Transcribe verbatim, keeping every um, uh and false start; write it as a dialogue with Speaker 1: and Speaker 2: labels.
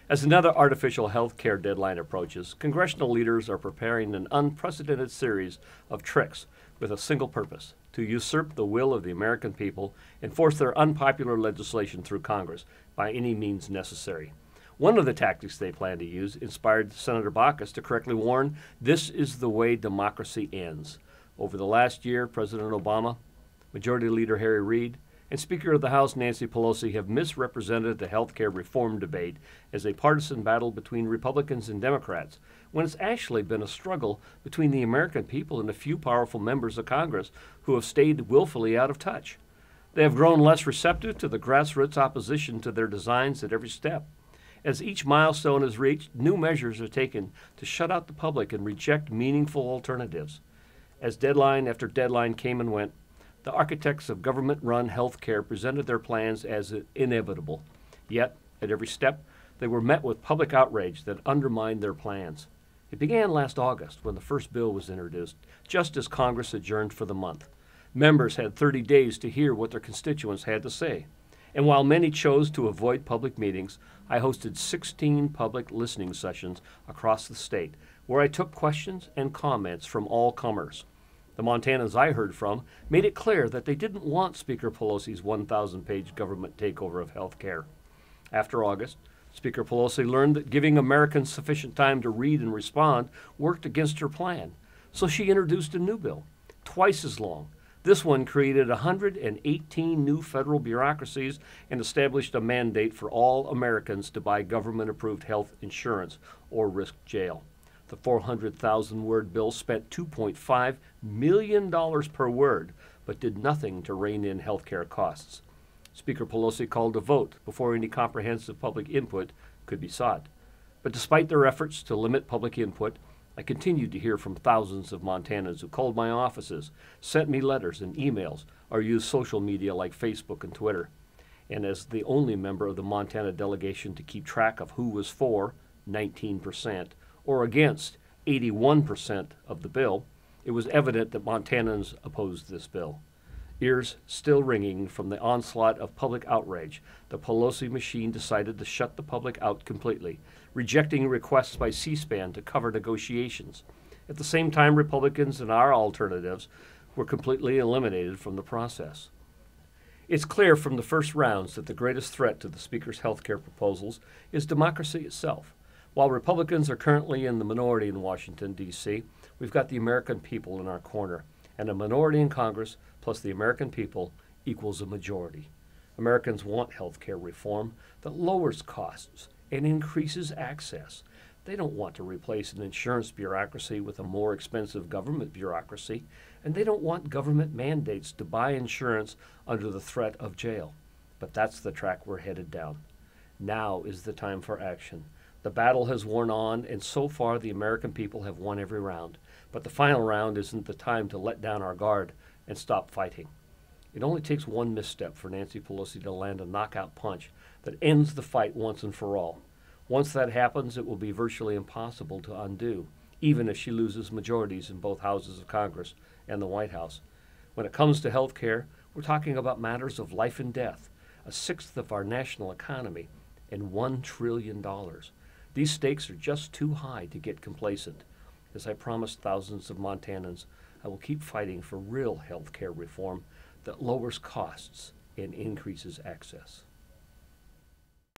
Speaker 1: As another artificial health care deadline approaches, congressional leaders are preparing an unprecedented series of tricks with a single purpose: to usurp the will of the American people and force their unpopular legislation through Congress by any means necessary. One of the tactics they plan to use inspired Senator Baucus to correctly warn, "This is the way democracy ends." Over the last year, President Obama, Majority Leader Harry Reid, and Speaker of the House Nancy Pelosi have misrepresented the health care reform debate as a partisan battle between Republicans and Democrats, when it's actually been a struggle between the American people and a few powerful members of Congress who have stayed willfully out of touch. They have grown less receptive to the grassroots opposition to their designs at every step. As each milestone is reached, new measures are taken to shut out the public and reject meaningful alternatives. As deadline after deadline came and went, the architects of government-run health care presented their plans as inevitable. Yet, at every step, they were met with public outrage that undermined their plans. It began last August when the first bill was introduced, just as Congress adjourned for the month. Members had thirty days to hear what their constituents had to say. And while many chose to avoid public meetings, I hosted sixteen public listening sessions across the state, where I took questions and comments from all comers. The Montanans I heard from made it clear that they didn't want Speaker Pelosi's one thousand page government takeover of health care. After August, Speaker Pelosi learned that giving Americans sufficient time to read and respond worked against her plan, so she introduced a new bill, twice as long. This one created one hundred eighteen new federal bureaucracies and established a mandate for all Americans to buy government-approved health insurance or risk jail. The four hundred thousand word bill spent two point five million dollars per word, but did nothing to rein in health care costs. Speaker Pelosi called a vote before any comprehensive public input could be sought. But despite their efforts to limit public input, I continued to hear from thousands of Montanans who called my offices, sent me letters and emails, or used social media like Facebook and Twitter. And as the only member of the Montana delegation to keep track of who was for, nineteen percent, or against, eighty-one percent of the bill, it was evident that Montanans opposed this bill. Ears still ringing from the onslaught of public outrage, the Pelosi machine decided to shut the public out completely, rejecting requests by C-SPAN to cover negotiations. At the same time, Republicans and our alternatives were completely eliminated from the process. It's clear from the first rounds that the greatest threat to the Speaker's health care proposals is democracy itself. While Republicans are currently in the minority in Washington, D C, we've got the American people in our corner, and a minority in Congress plus the American people equals a majority. Americans want health care reform that lowers costs and increases access. They don't want to replace an insurance bureaucracy with a more expensive government bureaucracy, and they don't want government mandates to buy insurance under the threat of jail. But that's the track we're headed down. Now is the time for action. The battle has worn on, and so far the American people have won every round. But the final round isn't the time to let down our guard and stop fighting. It only takes one misstep for Nancy Pelosi to land a knockout punch that ends the fight once and for all. Once that happens, it will be virtually impossible to undo, even if she loses majorities in both houses of Congress and the White House. When it comes to health care, we're talking about matters of life and death, a sixth of our national economy, and one trillion dollars. These stakes are just too high to get complacent. As I promised thousands of Montanans, I will keep fighting for real health care reform that lowers costs and increases access.